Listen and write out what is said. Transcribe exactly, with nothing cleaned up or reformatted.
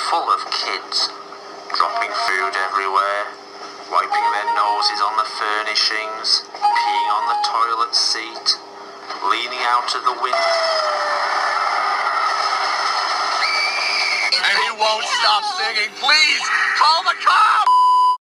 full of kids, dropping food everywhere, wiping their noses on the furnishings, peeing on the toilet seat, leaning out of the window. And he won't stop singing. Please, call the cops!